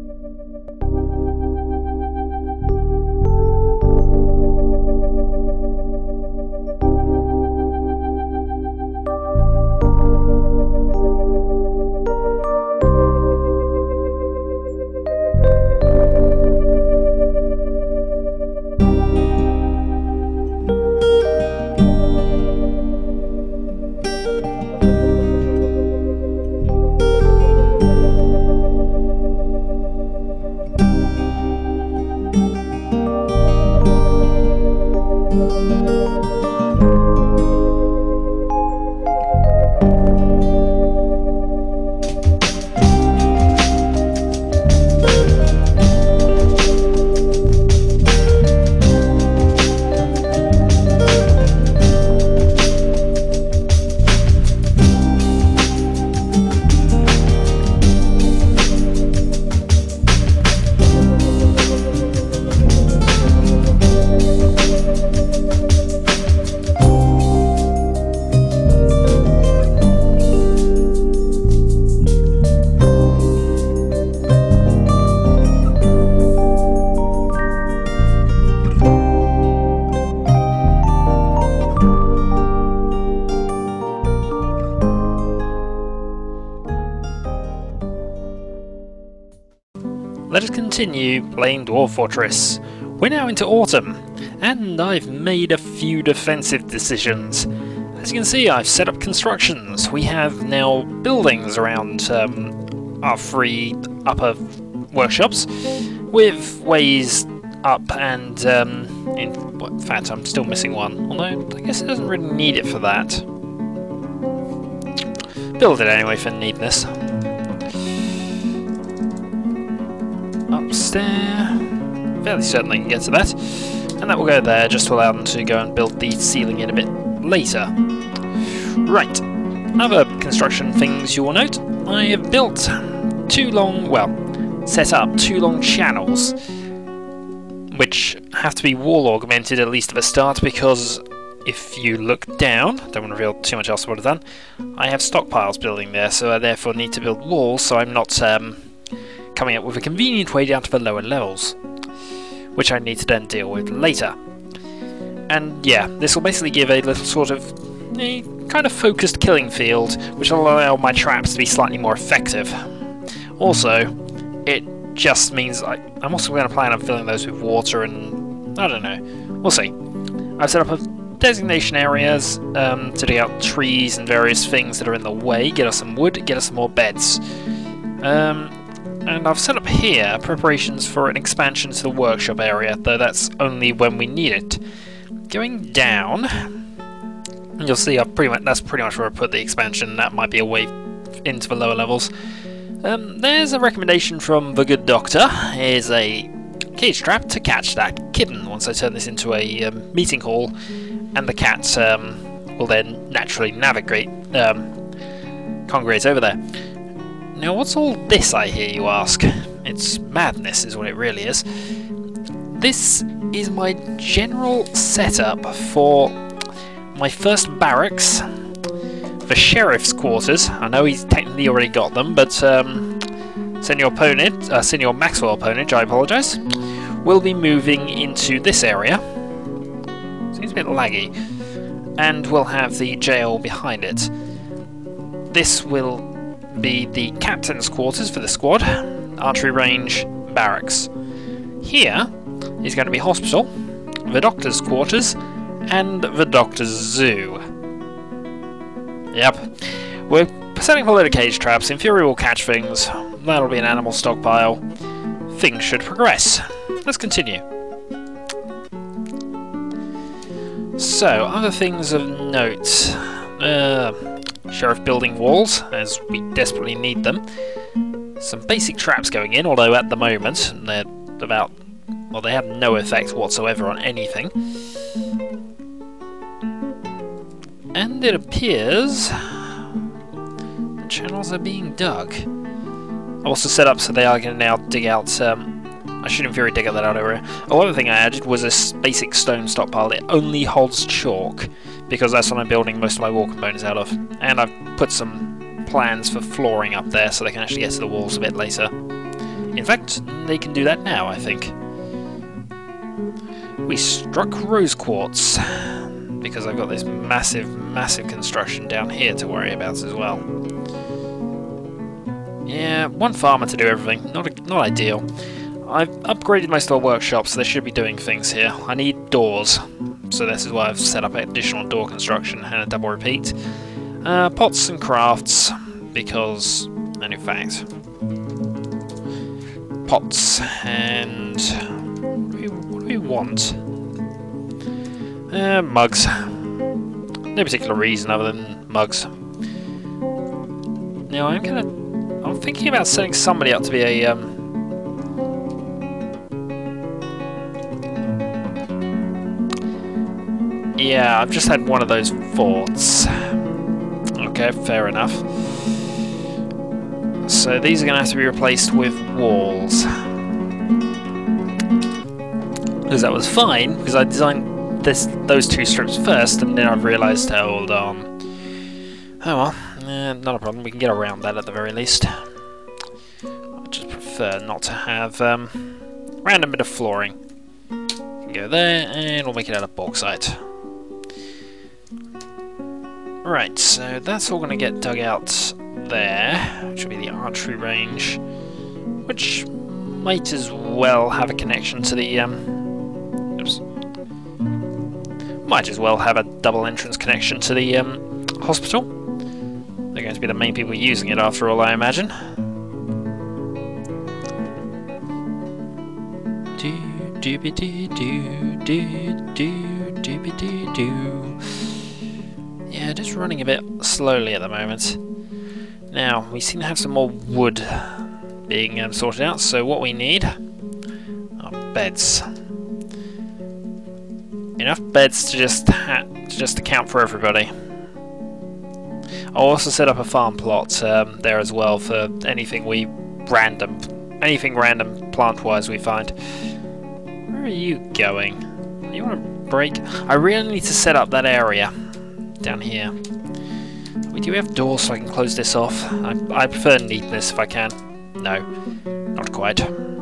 Let us continue playing Dwarf Fortress. We're now into autumn, and I've made a few defensive decisions. As you can see, I've set up constructions. We have now buildings around our 3 upper workshops, with ways up and, in fact I'm still missing one, although I guess it doesn't really need it for that. Build it anyway for neatness. Upstairs, fairly certain I can get to that, and that will go there just to allow them to go and build the ceiling in a bit later. Right, other construction things you will note, I have built set up 2 long channels, which have to be wall augmented at least at the start, because if you look down, don't want to reveal too much else what I've done, I have stockpiles building there, so I therefore need to build walls so I'm not coming up with a convenient way down to the lower levels, which I need to then deal with later. And yeah, this will basically give a little sort of a kind of focused killing field, which will allow my traps to be slightly more effective. Also, it just means I'm also going to plan on filling those with water, and I don't know, we'll see. I've set up designation areas to dig out trees and various things that are in the way, get us some wood, get us some more beds. And I've set up here preparations for an expansion to the workshop area, though that's only when we need it. Going down, you'll see that's pretty much where I put the expansion. That might be a way into the lower levels. There's a recommendation from the good doctor. Here's a cage trap to catch that kitten once I turn this into a meeting hall, and the cat will then naturally congregate over there. Now, what's all this, I hear you ask? It's madness, is what it really is. This is my general setup for my first barracks, the sheriff's quarters. I know he's technically already got them, but Senior Maxwell Ponage, I apologise, will be moving into this area. Seems a bit laggy. And we'll have the jail behind it. This will be the captain's quarters for the squad, archery range, barracks. Here is going to be hospital, the doctor's quarters, and the doctor's zoo. Yep, we're setting up a load of cage traps. In theory we'll catch things. That'll be an animal stockpile. Things should progress. Let's continue. So, other things of note. Sheriff building walls, as we desperately need them. Some basic traps going in, although at the moment they're they have no effect whatsoever on anything. And it appears the channels are being dug. I've also set up so they are going to now dig out, I should in theory dig out that out area. Another thing I added was a basic stone stockpile. It only holds chalk, because that's what I'm building most of my wall components out of. And I've put some plans for flooring up there so they can actually get to the walls a bit later. In fact, they can do that now, I think. We struck rose quartz, because I've got this massive, massive construction down here to worry about as well. Yeah, one farmer to do everything, not ideal. I've upgraded most of our workshops, so they should be doing things here. I need doors, so this is why I've set up additional door construction and a double repeat. Pots and crafts, because, and in fact, pots and what do we want? Mugs. No particular reason other than mugs. Now I'm thinking about setting somebody up to be a yeah, I've just had one of those forts. Okay, fair enough. So these are going to have to be replaced with walls. Because that was fine, because I designed those two strips first, and then I've realised, hold on. Oh well, not a problem, we can get around that at the very least. I just prefer not to have random bit of flooring. Go there, and we'll make it out of bauxite. Right, so that's all going to get dug out there, which will be the archery range, which might as well have a connection to the, oops. Might as well have a double entrance connection to the hospital. They're going to be the main people using it after all, I imagine. Yeah, just running a bit slowly at the moment. Now, we seem to have some more wood being sorted out, so what we need are beds. Enough beds to just account for everybody. I'll also set up a farm plot there as well for anything random plant-wise we find. Where are you going? You want to break? I really need to set up that area down here. Do we have doors so I can close this off? I prefer neatness if I can. No, not quite.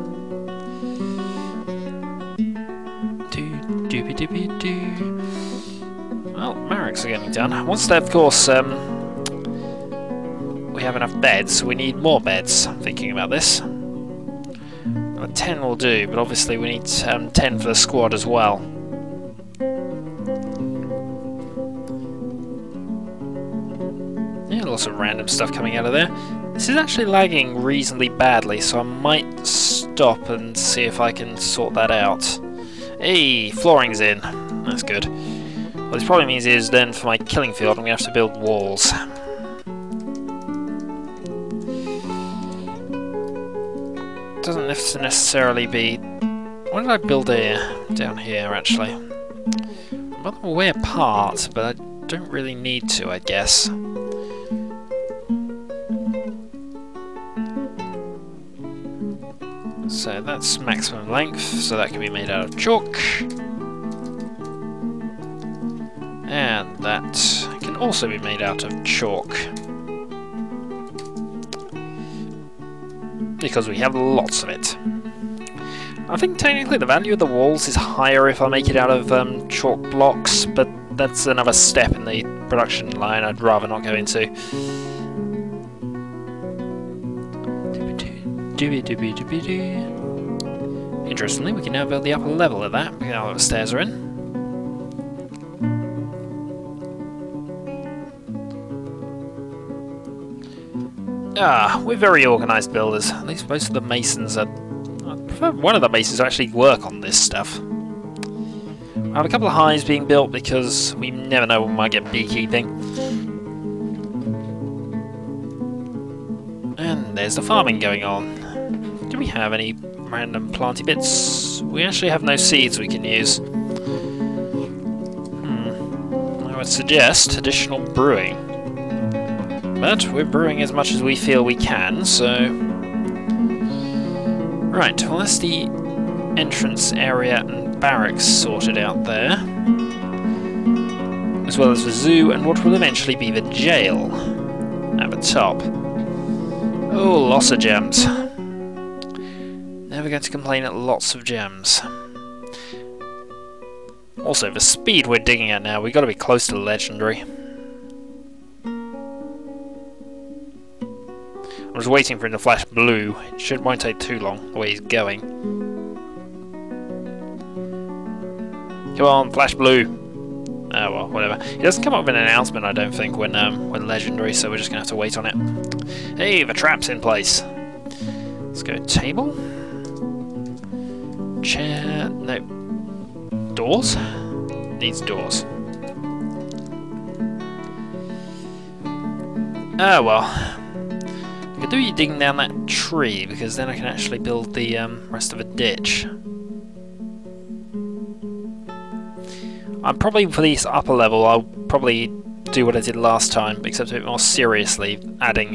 Well, barracks are getting done. Once they, of course, we have enough beds, we need more beds. I'm thinking about this. 10 will do, but obviously we need 10 for the squad as well. Yeah, lots of random stuff coming out of there. This is actually lagging reasonably badly, so I might stop and see if I can sort that out. Hey, flooring's in. That's good. What this probably means is then for my killing field I'm going to have to build walls. Doesn't necessarily be... Why did I build down here, actually? Well, I'm way apart, but I don't really need to, I guess. So that's maximum length, so that can be made out of chalk. And that can also be made out of chalk. Because we have lots of it. I think technically the value of the walls is higher if I make it out of chalk blocks, but that's another step in the production line I'd rather not go into. Interestingly, we can now build the upper level of that, now that the stairs are in. We're very organised builders. At least most of the masons are... I prefer one of the masons to actually work on this stuff. I have a couple of hives being built because we never know when we might get beekeeping. And there's the farming going on. Do we have any random planty bits? We actually have no seeds we can use. I would suggest additional brewing. But we're brewing as much as we feel we can, so... Right, well that's the entrance area and barracks sorted out there. As well as the zoo and what will eventually be the jail at the top. Oh, lots of gems. never going to complain at lots of gems. Also, the speed we're digging at now, we've got to be close to legendary. I was waiting for him to flash blue. It won't take too long, the way he's going. Come on, flash blue! Oh well, whatever. He doesn't come up with an announcement, I don't think, when legendary, so we're just going to have to wait on it. Hey, the trap's in place! Let's go table. Chair... no. Doors? Needs doors. Oh well. I could do you digging down that tree, because then I can actually build the rest of a ditch. I'm probably, for this upper level, I'll probably do what I did last time, except a bit more seriously, adding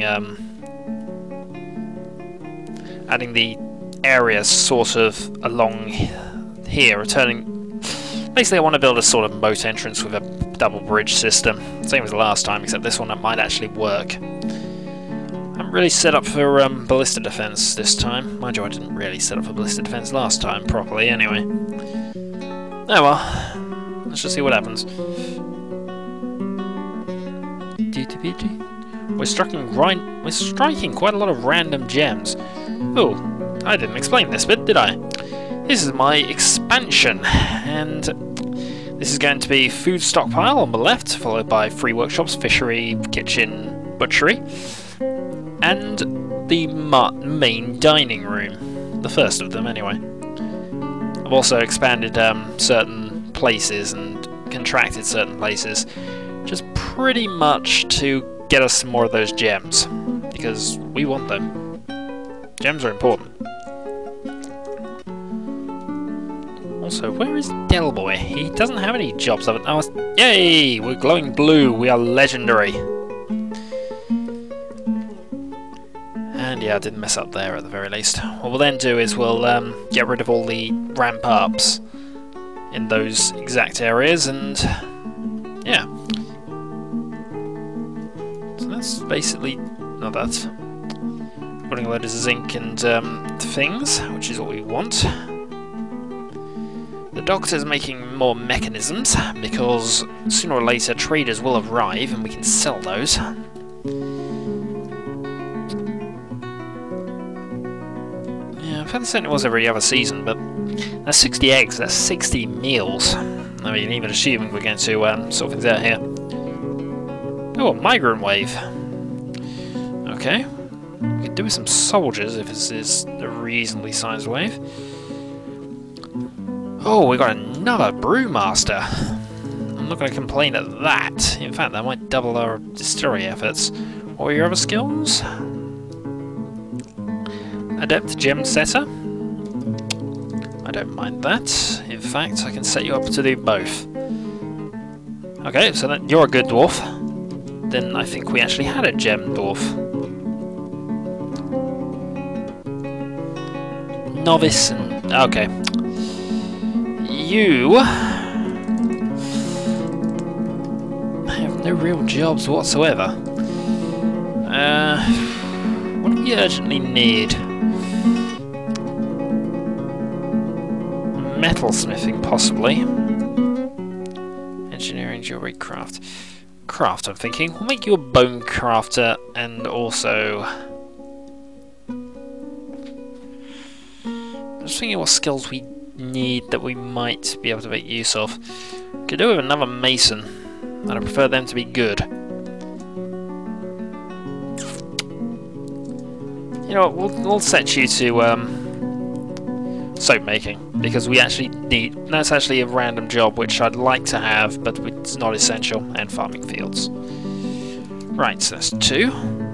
the areas sort of along here, returning... Basically I want to build a sort of moat entrance with a double bridge system, same as last time, except this one that might actually work. I'm really set up for ballista defense this time. Mind you, I didn't really set up for ballista defense last time properly anyway. Oh well. Let's just see what happens. We're striking quite a lot of random gems. Oh, I didn't explain this bit, did I? This is my expansion, and this is going to be food stockpile on the left, followed by 3 workshops, fishery, kitchen, butchery, and the main dining room. The first of them, anyway. I've also expanded certain places and contracted certain places, just pretty much to get us some more of those gems, because we want them. Gems are important. Also, where is Delboy? He doesn't have any jobs of it. Oh, yay! We're glowing blue. We are legendary. And yeah, I didn't mess up there at the very least. What we'll then do is we'll get rid of all the ramp ups in those exact areas, and yeah. So that's basically not that. Putting a load of zinc and things, which is what we want. The doctor's making more mechanisms, because sooner or later traders will arrive and we can sell those. Yeah, I've had the same it was every other season, but that's 60 eggs, that's 60 meals. I mean, even assuming we're going to sort things out here. Oh, a migrant wave. Okay. We could do with some soldiers if this is a reasonably sized wave. Oh, we got another brewmaster. I'm not going to complain at that. In fact, that might double our distillery efforts. What were your other skills? Adept gem setter. I don't mind that. In fact, I can set you up to do both. Okay, so then you're a good dwarf. Then I think we actually had a gem dwarf. Novice and... okay. You have no real jobs whatsoever. What do we urgently need? Metalsmithing, possibly. Engineering, jewelry, craft. Craft, I'm thinking. We'll make you a bone crafter, and also... I'm just thinking what skills we need that we might be able to make use of. Could do with another mason, and I prefer them to be good. You know what, we'll set you to soap making, because we actually need... that's actually a random job which I'd like to have, but it's not essential, and farming fields. Right, so that's 2.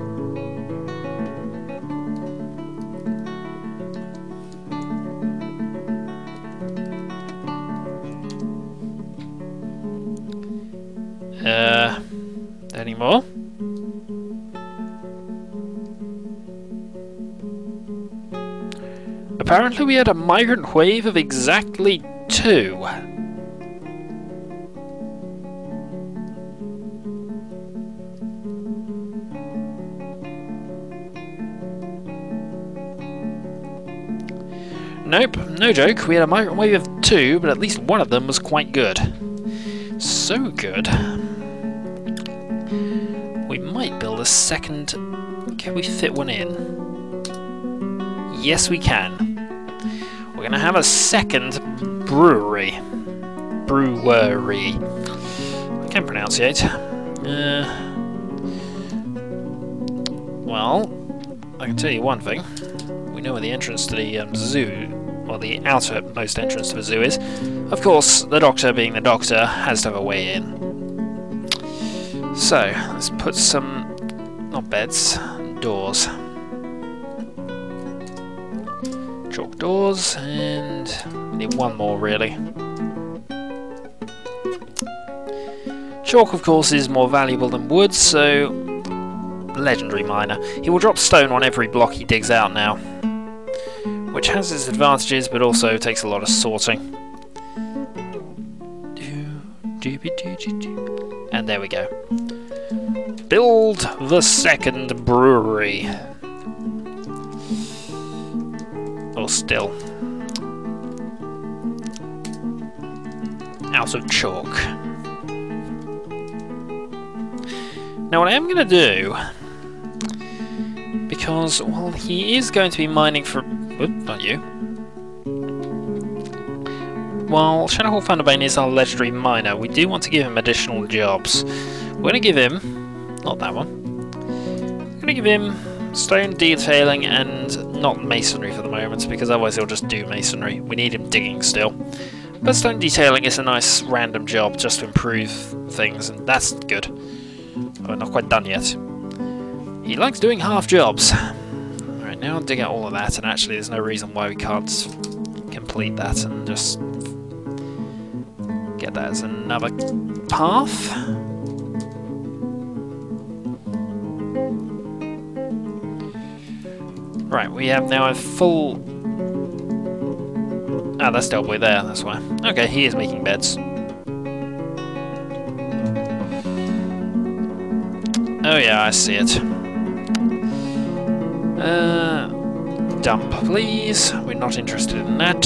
Any more? Apparently we had a migrant wave of exactly 2. nope, no joke. We had a migrant wave of 2, but at least one of them was quite good. So good. We might build a second... Can we fit one in? Yes, we can. We're going to have a second brewery. Brewery. I can't pronunciate. Well, I can tell you one thing. We know where the entrance to the zoo, or the outermost entrance to the zoo is. Of course, the doctor, being the doctor, has to have a way in. So, let's put some, not beds, doors. Chalk doors, and we need one more really. Chalk, of course, is more valuable than wood, so legendary miner. He will drop stone on every block he digs out now, which has its advantages, but also takes a lot of sorting. And there we go. Build the second brewery. Or still. Out of chalk. Now what I am going to do, because, well, he is going to be mining for... Whoop, not you. While ShadowHawk Thunderbane is our legendary miner, we do want to give him additional jobs. We're going to give him... not that one. We're going to give him stone detailing and not masonry for the moment, because otherwise he'll just do masonry. We need him digging still. But stone detailing is a nice random job just to improve things, and that's good. We're not quite done yet. He likes doing half jobs. Alright, now I'll dig out all of that, and actually there's no reason why we can't complete that and just get that as another path. Right, we have now a full... Ah, that's dealt with there, that's why. Okay, he is making beds. Oh yeah, I see it. Dump, please. We're not interested in that.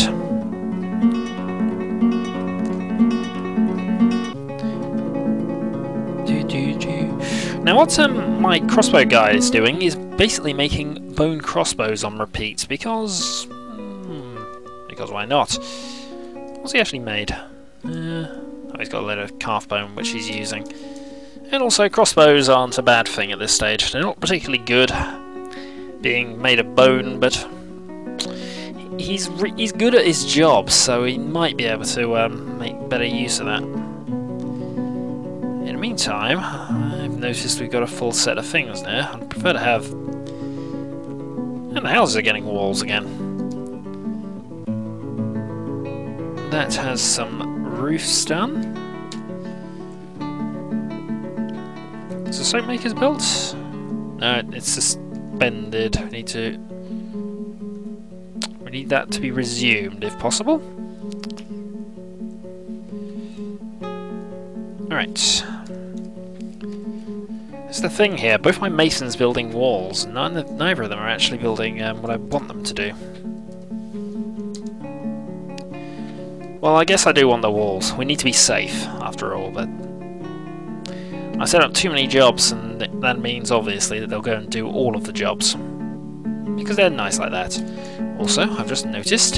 Now what my crossbow guy is doing is basically making bone crossbows on repeat, because why not? What's he actually made? Oh, he's got a load of calf bone which he's using. And also crossbows aren't a bad thing at this stage. They're not particularly good being made of bone, but he's good at his job, so he might be able to make better use of that. In the meantime, I've noticed we've got a full set of things there. I'd prefer to have... And the houses are getting walls again. That has some roofs done. Is the soap maker's built? No, it's suspended. We need that to be resumed if possible. Alright. That's the thing here, both my masons building walls, and neither of them are actually building what I want them to do. Well, I guess I do want the walls. We need to be safe, after all, but... I set up too many jobs, and that means, obviously, that they'll go and do all of the jobs. Because they're nice like that. Also, I've just noticed...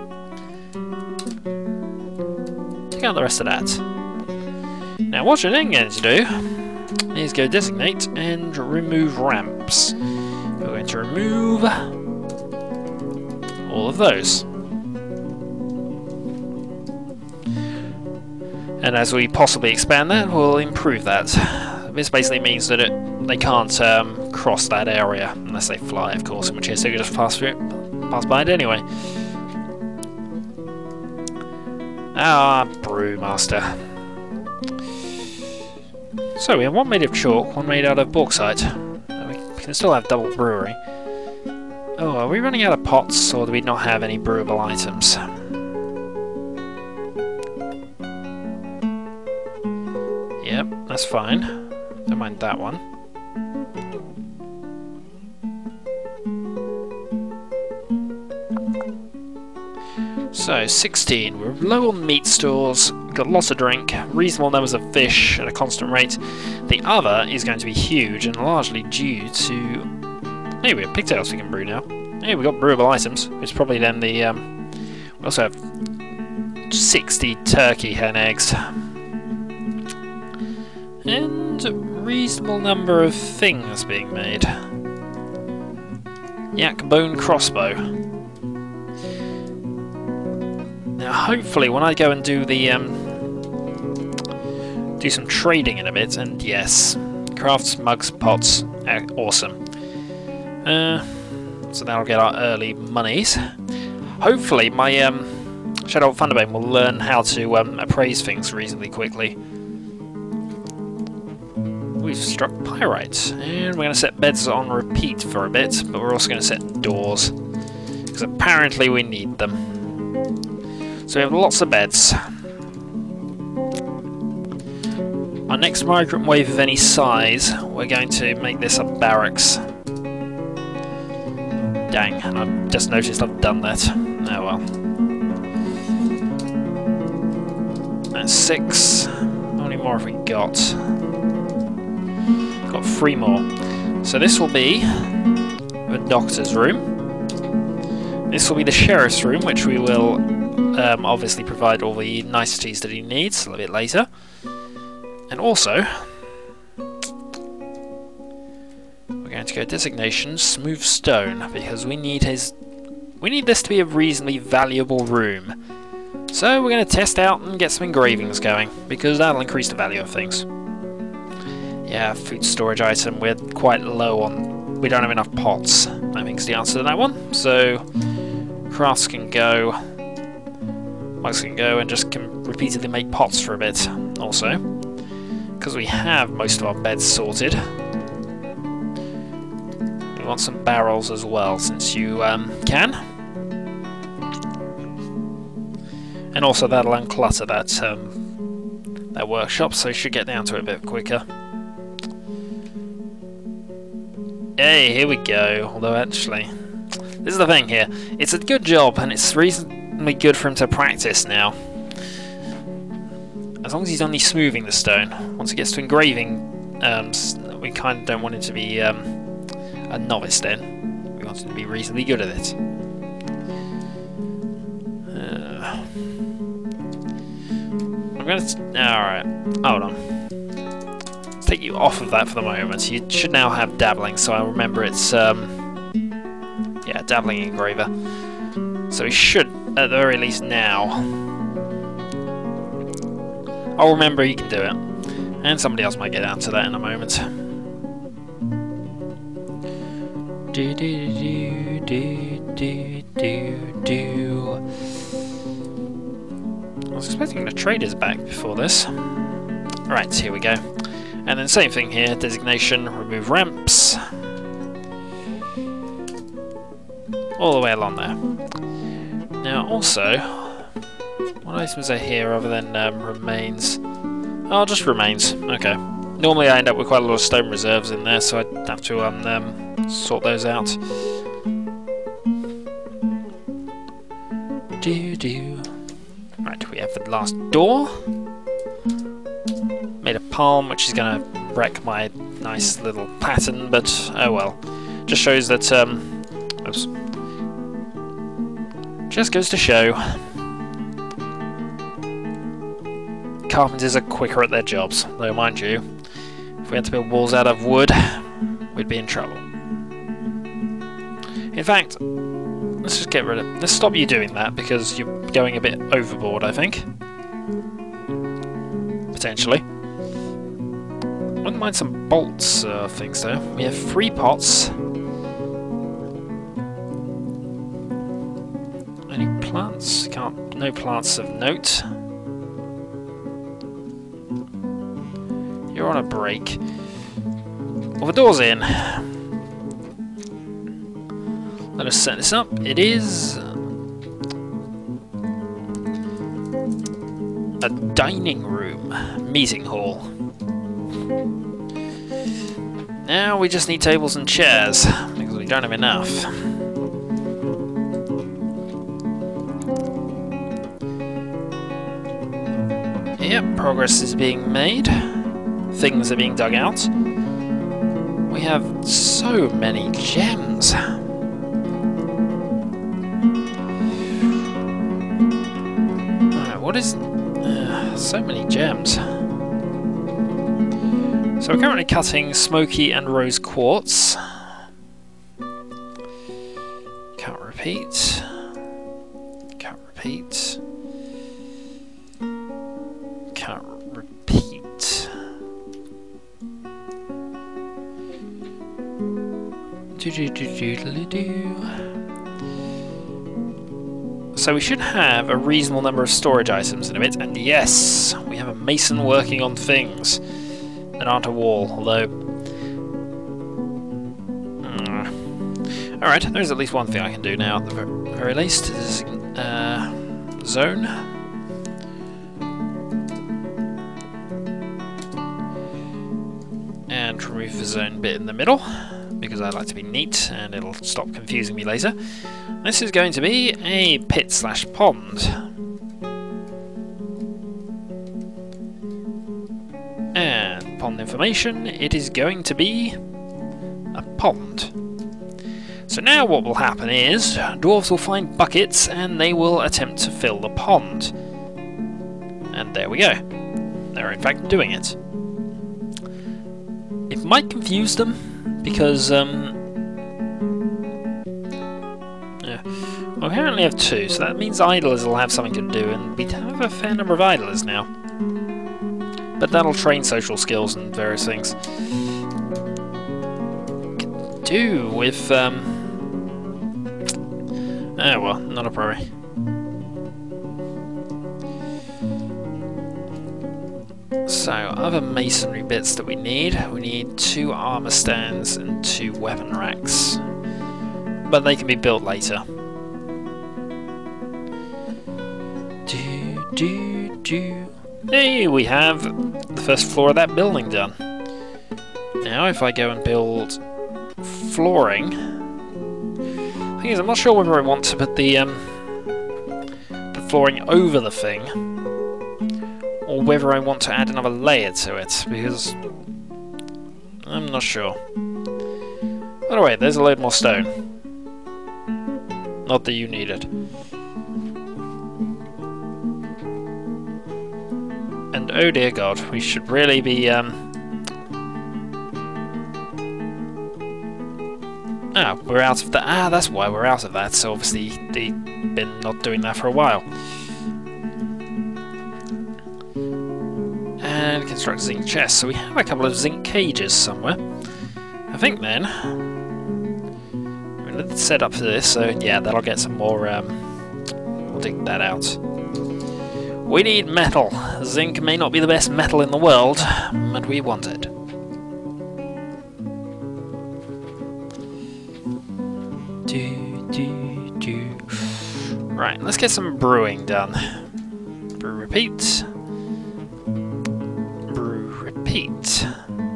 Check out the rest of that. Now, what you're then going to do is go designate and remove ramps. We're going to remove all of those. And as we possibly expand that, we'll improve that. This basically means that they can't cross that area, unless they fly, of course, in which case they can just pass by it anyway. Ah, Brewmaster. So we have one made of chalk, one made out of bauxite. We can still have double brewery. Oh, are we running out of pots, or do we not have any brewable items? Yep, that's fine. Don't mind that one. So, 16. We're low on meat stores, got lots of drink, reasonable numbers of fish at a constant rate. The other is going to be huge and largely due to... Hey, we have pigtails we can brew now. Hey, we got brewable items, which is probably then the... we also have 60 turkey hen eggs. And a reasonable number of things being made. Yak bone crossbow. Now, hopefully, when I go and do the do some trading in a bit, and yes, crafts, mugs, pots, awesome. So that'll get our early monies. Hopefully, my ShadowHawk Thunderbane will learn how to appraise things reasonably quickly. We've struck pyrite, and we're going to set beds on repeat for a bit, but we're also going to set doors, because apparently we need them. So we have lots of beds. Our next migrant wave of any size, we're going to make this a barracks. Dang, and I've just noticed I've done that. Oh well. That's 6. How many more have we got? Got 3 more. So this will be the doctor's room. This will be the sheriff's room, which we will obviously provide all the niceties that he needs a little bit later. And also, we're going to go designation smooth stone, because we need this to be a reasonably valuable room. So we're going to test out and get some engravings going, because that'll increase the value of things. Yeah, food storage item, we're quite low on... we don't have enough pots, I think is the answer to that one. So, crafts can go, mugs can go, and just can repeatedly make pots for a bit, also. Because we have most of our beds sorted. We want some barrels as well, since you can. And also that'll unclutter that workshop, so you should get down to it a bit quicker. Hey, here we go. Although actually, this is the thing here. It's a good job, and it's reasonably good for him to practice now. As long as he's only smoothing the stone. Once it gets to engraving, we kind of don't want him to be a novice then. We want him to be reasonably good at it. I'm gonna... Alright, hold on. Take you off of that for the moment. You should now have dabbling, so I remember it's yeah, dabbling engraver. So we should, at the very least now, I'll remember he can do it, and somebody else might get down to that in a moment. Do do do do do do. I was expecting the traders back before this. Right, here we go. And then same thing here, designation, remove ramps. All the way along there. Now also, what items are here other than remains? Oh, just remains, okay. Normally I end up with quite a lot of stone reserves in there, so I'd have to sort those out. Right, we have the last door. Made a palm, which is going to wreck my nice little pattern, but oh well. Just shows that, oops. Just goes to show carpenters are quicker at their jobs, though mind you, if we had to build walls out of wood, we'd be in trouble. In fact, let's just get rid of... let's stop you doing that, because you're going a bit overboard, I think. Potentially. Wouldn't mind some bolts things though. We have 3 pots. Any plants? Can't. No plants of note. You're on a break. Well, the door's in. Let us set this up. It is a dining room, meeting hall. Now we just need tables and chairs, because we don't have enough. Yep, progress is being made. Things are being dug out. We have so many gems. Alright, what is... so many gems. So we're currently cutting smoky and rose quartz. Cut, repeat. Cut, repeat. Cut, repeat. So we should have a reasonable number of storage items in a bit, and yes, we have a mason working on things that aren't a wall, although... Alright, there's at least one thing I can do now at the very least. This is, zone. And remove the zone bit in the middle, because I like to be neat and it'll stop confusing me later. This is going to be a pit/pond. And pond information, it is going to be a pond. So now what will happen is, dwarves will find buckets and they will attempt to fill the pond. And there we go. They're in fact doing it. It might confuse them, because well, we apparently have 2, so that means idlers will have something to do, and we have a fair number of idlers now. But that'll train social skills and various things. Could do with oh well, not a priori. So, other masonry bits that we need 2 armour stands and 2 weapon racks. But they can be built later. Hey, we have the first floor of that building done. Now, if I go and build flooring... The thing is, I'm not sure whether I want to put the flooring over the thing, or whether I want to add another layer to it, because I'm not sure. By the way, there's a load more stone. Not that you need it. And oh dear God, we should really be we're out of that. That's why we're out of that, so obviously they've been not doing that for a while. And construct zinc chests. So we have a couple of zinc cages somewhere. I think then... let's set up for this, so yeah, that'll get some more... we'll dig that out. We need metal. Zinc may not be the best metal in the world, but we want it. Right, let's get some brewing done. Brew, repeat. Brew, repeat.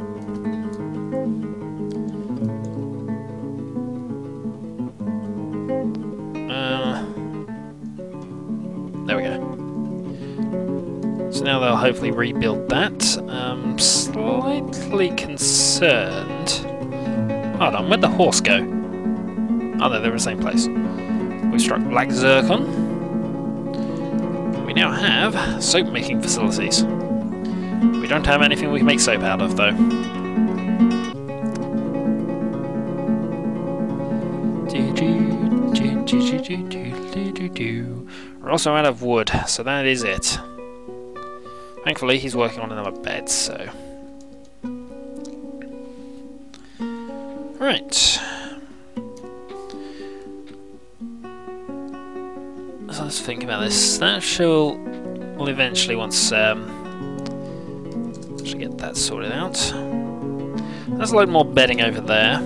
There we go. So now they'll hopefully rebuild that. Slightly concerned. Hold on, where'd the horse go? Oh no, they're in the same place. We struck black zircon. We now have soap making facilities. We don't have anything we can make soap out of though. We're also out of wood, so that is it. Thankfully he's working on another bed, so... Right. So let's think about this. That will eventually, once actually get that sorted out. There's a load more bedding over there.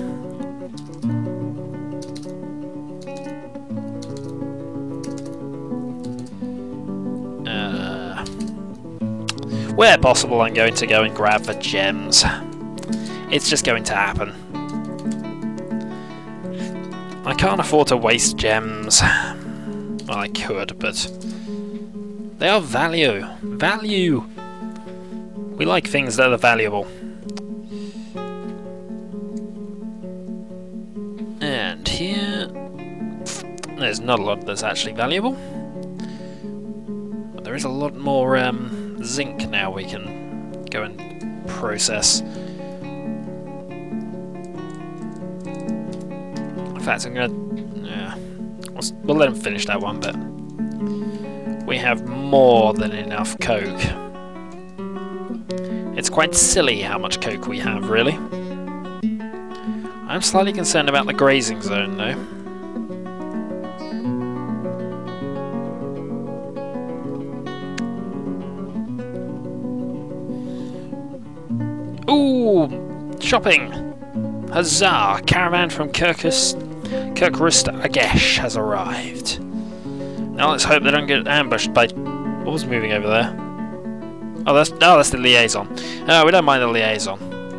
Where possible, I'm going to go and grab the gems. It's just going to happen. I can't afford to waste gems. Well, I could, but they are value. Value! We like things that are valuable. And here, there's not a lot that's actually valuable. But there is a lot more zinc now we can go and process. In fact, I'm gonna... yeah, we'll let him finish that one bit. We have more than enough coke. It's quite silly how much coke we have, really. I'm slightly concerned about the grazing zone, though. Ooh! Shopping! Huzzah! Caravan from Kirkus Agesh has arrived. Now let's hope they don't get ambushed by... what was moving over there? Oh, that's the liaison. We don't mind the liaison.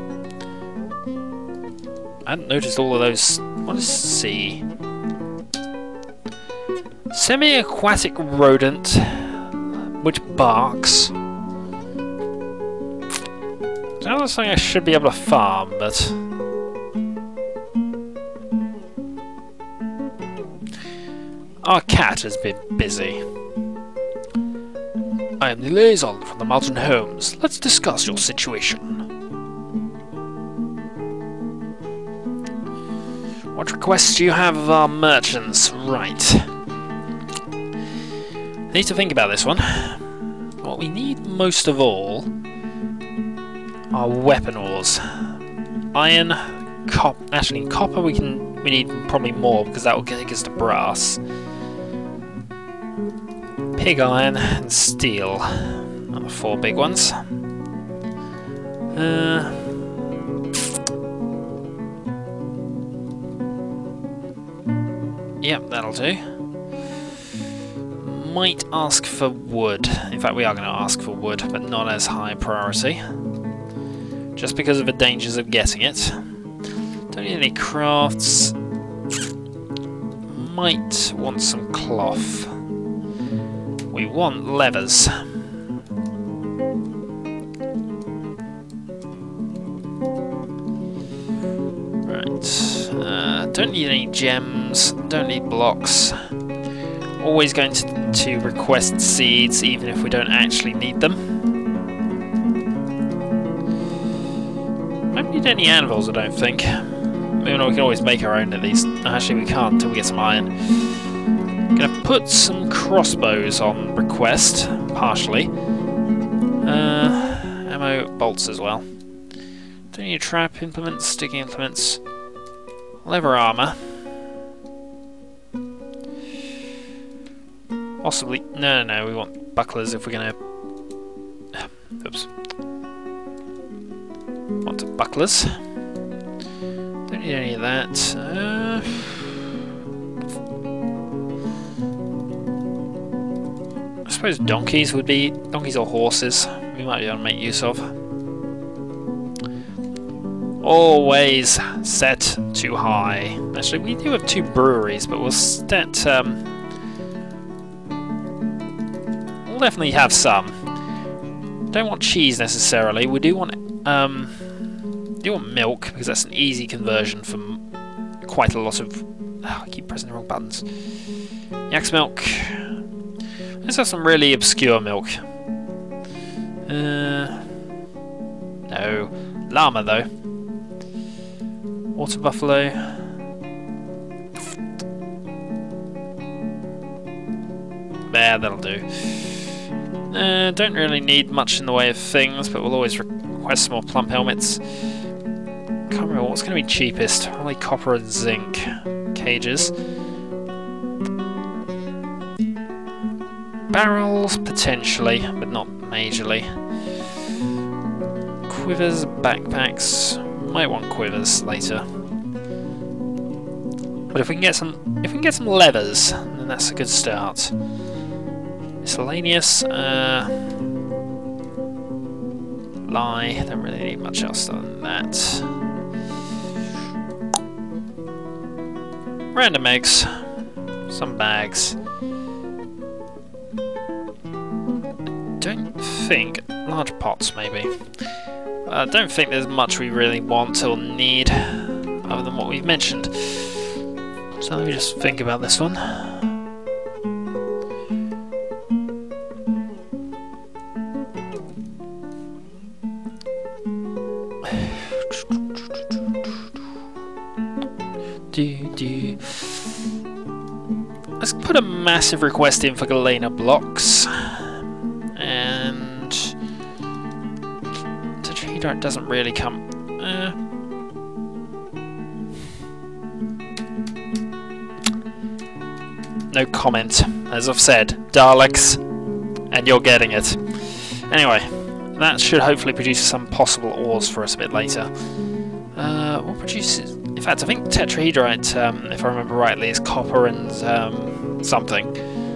I hadn't noticed all of those... what is C? Semi-aquatic rodent which barks. That's something I should be able to farm, but... our cat has been busy. I am the liaison from the Mountain Homes. Let's discuss your situation. What requests do you have of our merchants? Right. Need to think about this one. What we need most of all are weapon ores. Iron, actually in copper we need probably more because that will take us to brass. Pig iron and steel are the 4 big ones. Yep, that'll do. Might ask for wood. In fact, we are going to ask for wood, but not as high priority. Just because of the dangers of getting it. Don't need any crafts. Might want some cloth. We want levers. Right. Don't need any gems. Don't need blocks. Always going to request seeds, even if we don't actually need them. Don't need any anvils, I don't think. Maybe we can always make our own at least. Actually, we can't until we get some iron. Gonna put some crossbows on request, partially. Ammo, bolts as well. Don't need trap implements, sticking implements, leather armor. Possibly, no, we want bucklers if we're gonna. Oops. Want bucklers. Don't need any of that. I suppose donkeys would be... donkeys or horses we might be able to make use of. Always set too high. Actually, we do have 2 breweries, but we'll set... we'll definitely have some. Don't want cheese necessarily. We do want milk, because that's an easy conversion from quite a lot of... oh, I keep pressing the wrong buttons. Yak's milk. Let's have some really obscure milk. No. Llama, though. Water buffalo. There, that'll do. Don't really need much in the way of things, but we'll always request some more plump helmets. Can't remember what's going to be cheapest. Probably copper and zinc cages. Barrels, potentially, but not majorly. Quivers, backpacks. Might want quivers later. But if we can get some levers, then that's a good start. Miscellaneous, lie, don't really need much else other than that. Random eggs, some bags. Don't think large pots, maybe. I don't think there's much we really want or need, other than what we've mentioned. So let me just think about this one. Let's put a massive request in for Galena blocks, and Tetrahedrite doesn't really come. No comment, as I've said, Daleks, and you're getting it. Anyway, that should hopefully produce some possible ores for us a bit later. What produces? In fact, I think tetrahedrite, if I remember rightly, is copper and something.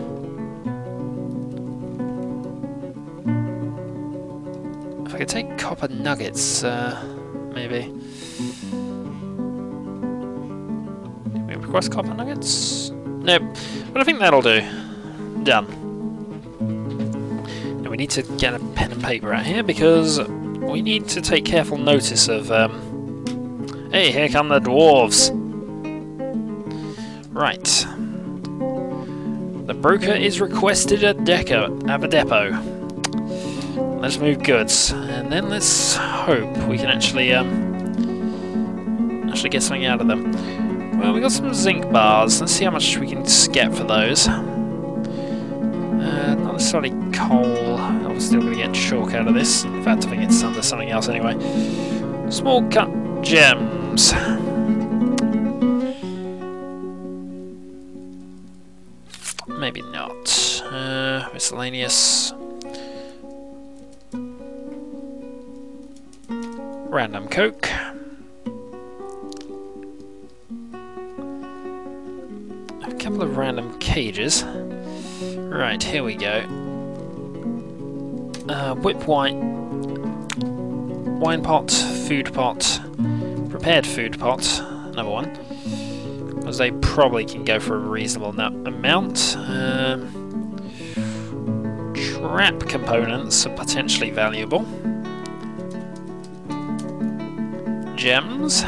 If I could take copper nuggets, maybe. Can we request copper nuggets? Nope, but I think that'll do. Done. Now we need to get a pen and paper out here because we need to take careful notice of. Hey, here come the dwarves. Right. The broker is requested at the depot. Let's move goods, and then let's hope we can actually get something out of them. Well, we got some zinc bars. Let's see how much we can get for those. Not necessarily coal. I'm still going to get chalk out of this. In fact, I think it's under something else anyway. Small cut gems. Maybe not. Miscellaneous. Random coke. A couple of random cages. Right, here we go. Whip wine pot, food pot, prepared food pot, another one. Because they probably can go for a reasonable amount. Trap components are potentially valuable. Gems.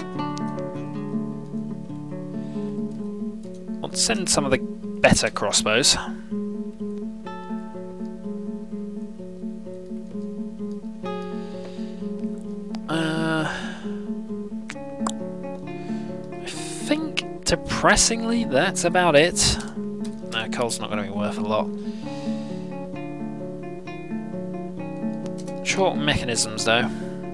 I'll send some of the better crossbows. I think, depressingly, that's about it. No, coal's not going to be worth a lot. Short mechanisms, though.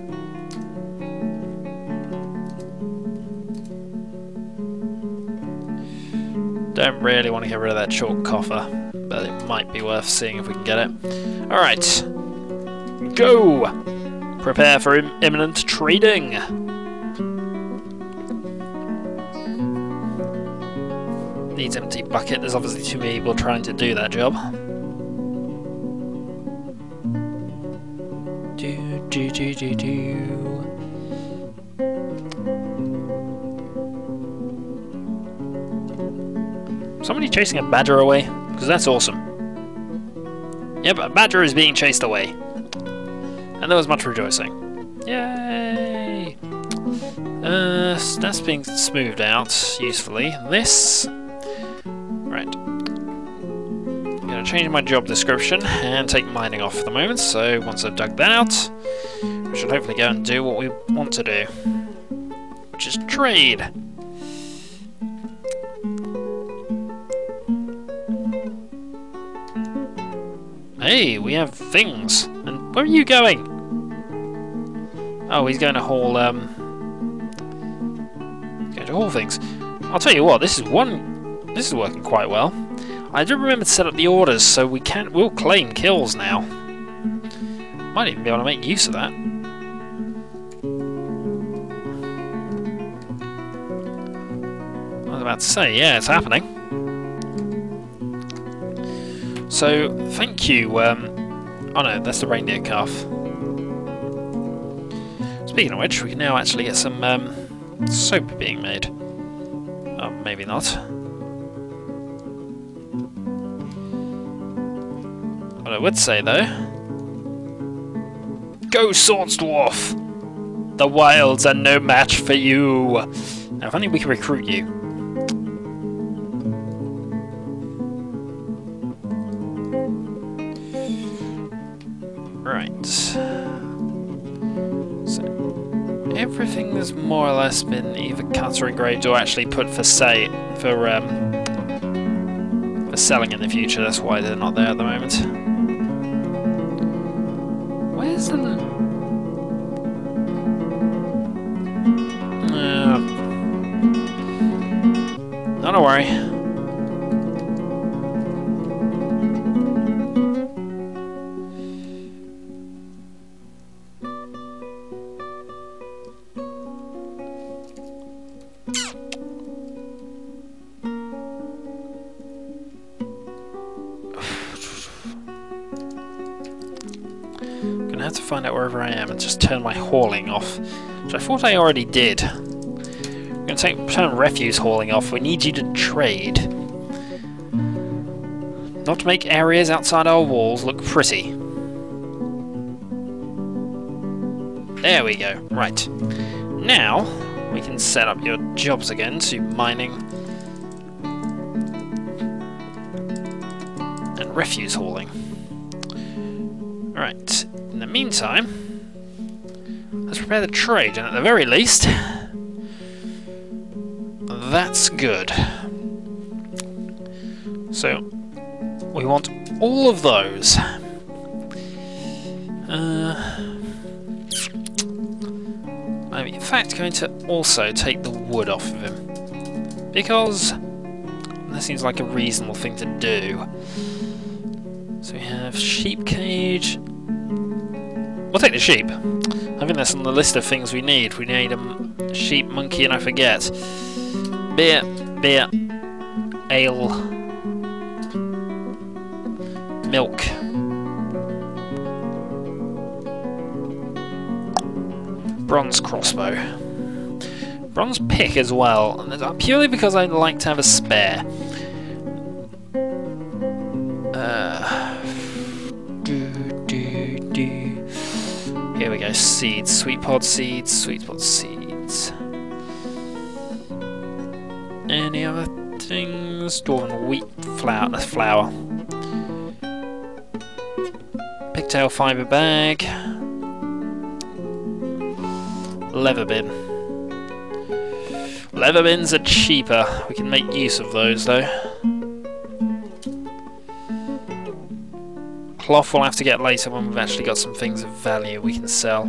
Don't really want to get rid of that chalk coffer, but it might be worth seeing if we can get it. Alright. Go! Prepare for imminent trading! Needs empty bucket. There's obviously too many people trying to do that job. Somebody chasing a badger away? Because that's awesome. Yep, a badger is being chased away. And there was much rejoicing. Yay! That's being smoothed out usefully. This... Right. I'm going to change my job description and take mining off for the moment, so once I've dug that out, we should hopefully go and do what we want to do. Which is trade! Hey, we have things. And where are you going? Oh, he's going to haul, things. I'll tell you what, this is working quite well. I do remember to set up the orders, so we'll claim kills now. Might even be able to make use of that. I was about to say, yeah, it's happening. So, thank you, oh no, that's the reindeer calf. Speaking of which, we can now actually get some, soap being made. Oh, maybe not. What I would say, though, Go, Swords Dwarf! The wilds are no match for you! Now, if only we can recruit you. Right. So, everything has more or less been either cut or engraved or actually put for sale, for selling in the future. That's why they're not there at the moment. Where's the... not to worry. Gonna have to find out wherever I am and just turn my hauling off, which I thought I already did. We're going to turn refuse hauling off. We need you to trade. Not to make areas outside our walls look pretty. There we go. Right. Now, we can set up your jobs again to mining and refuse hauling. Right. In the meantime, let's prepare the trade, and at the very least... that's good. So, we want all of those. I'm in fact going to also take the wood off of him, because that seems like a reasonable thing to do. So we have sheep cage. We'll take the sheep. I think that's on the list of things we need. We need a sheep, monkey, and I forget. Beer, ale, milk, bronze crossbow, bronze pick as well, and purely because I like to have a spare. Here we go, seeds, sweet pod seeds, sweet pod seeds. Any other things? Dwarven wheat flour, that's flour. Pigtail fibre bag. Leather bin. Leather bins are cheaper. We can make use of those though. Cloth we'll have to get later when we've actually got some things of value we can sell.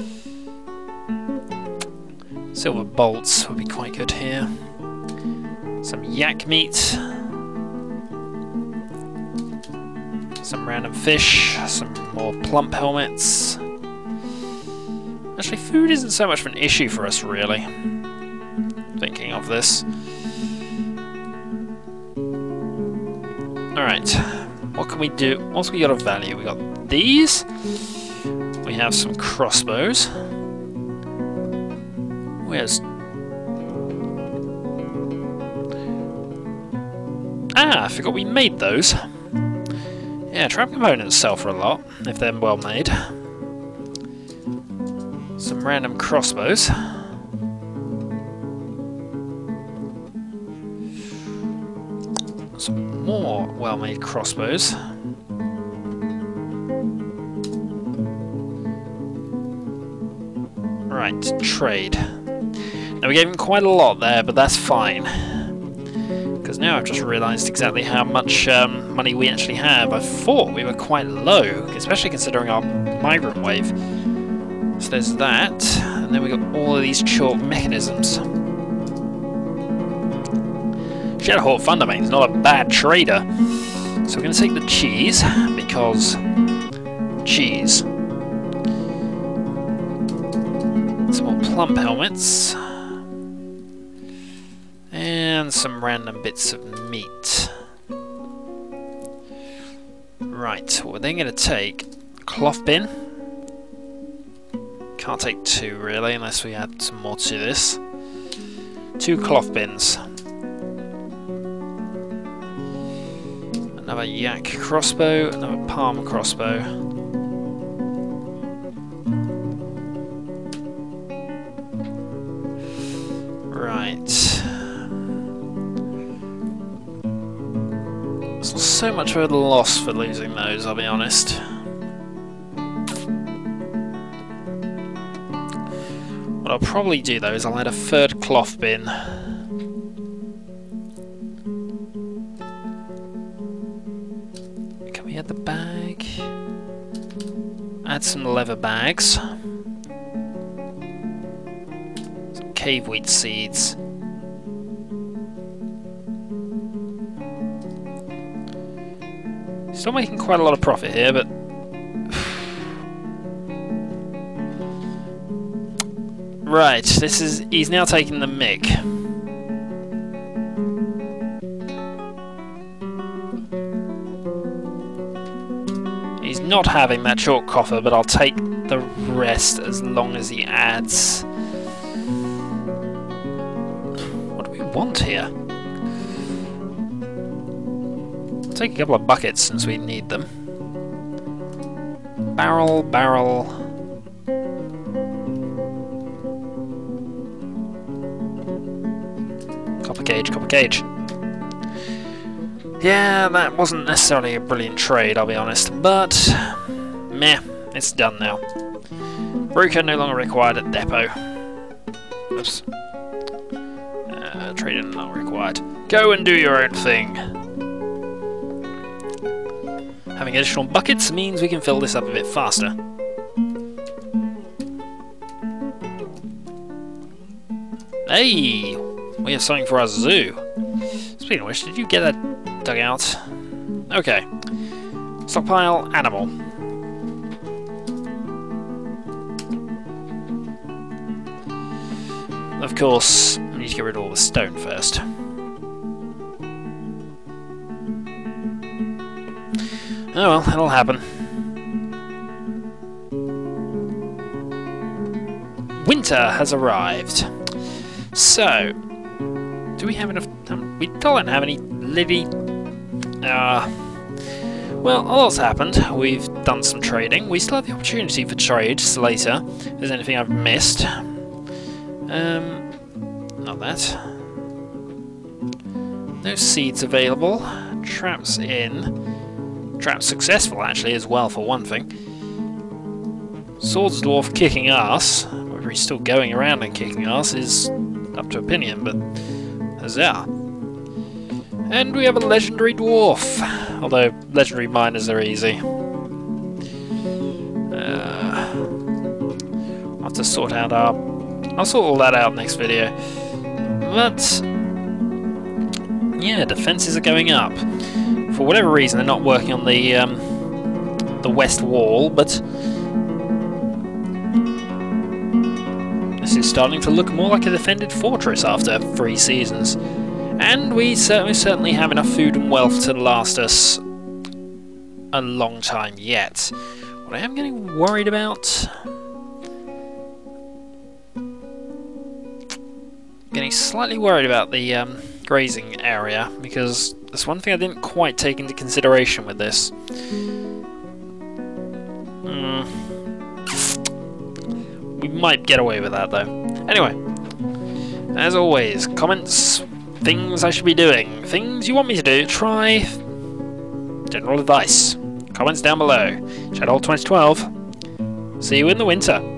Silver bolts would be quite good here. Some yak meat. Some random fish. Some more plump helmets. Actually, food isn't so much of an issue for us, really. Thinking of this. Alright. What can we do? What's we got of value? We got these. We have some crossbows. Where's... ah, I forgot we made those. Yeah, trap components sell for a lot, if they're well made. Some random crossbows. Some more well-made crossbows. Right, trade. Now we gave him quite a lot there, but that's fine. Because now I've just realised exactly how much money we actually have. I thought we were quite low, especially considering our migrant wave. So there's that, and then we got all of these chalk mechanisms. ShadowHawk Thunderbane is not a bad trader. So we're going to take the cheese, because cheese. Some more plump helmets. And some random bits of meat. Right, we're then going to take a cloth bin. Can't take two really, unless we add some more to this. 2 cloth bins. Another yak crossbow, another palm crossbow. Right. It's not so much of a loss for losing those, I'll be honest. What I'll probably do though is I'll add a third cloth bin. Can we add the bag? Add some leather bags. Some cave wheat seeds. Still making quite a lot of profit here, but right, this is he's now taking the mick. He's not having that short coffer, but I'll take the rest as long as he adds. What do we want here? Take a couple of buckets since we need them. Barrel, barrel. Copper cage, copper cage. Yeah, that wasn't necessarily a brilliant trade, I'll be honest, but meh, it's done now. Broker no longer required at depot. Oops. Trading not required. Go and do your own thing. Having additional buckets means we can fill this up a bit faster. Hey! We have something for our zoo. Speaking of which, did you get that dug out? Okay. Stockpile animal. Of course, I need to get rid of all the stone first. Oh well, it'll happen. Winter has arrived. So, do we have enough time? We don't have any livy. Well, a lot's happened. We've done some trading. We still have the opportunity for trades later. If there's anything I've missed. Not that. No seeds available. Traps in. Traps successful, actually, as well, for one thing. Swords Dwarf kicking ass. Whether he's still going around and kicking ass is up to opinion, but huzzah. And we have a legendary dwarf. Although, legendary miners are easy. I'll have to sort out our... I'll sort all that out next video. But... yeah, defences are going up. For whatever reason, they're not working on the west wall, but this is starting to look more like a defended fortress after 3 seasons. And we certainly have enough food and wealth to last us a long time yet. What I am getting worried about... getting slightly worried about the grazing area, because there's one thing I didn't quite take into consideration with this. We might get away with that though. Anyway, as always, comments, things I should be doing, things you want me to do, try, general advice. Comments down below. ShadowHawk 2012. See you in the winter.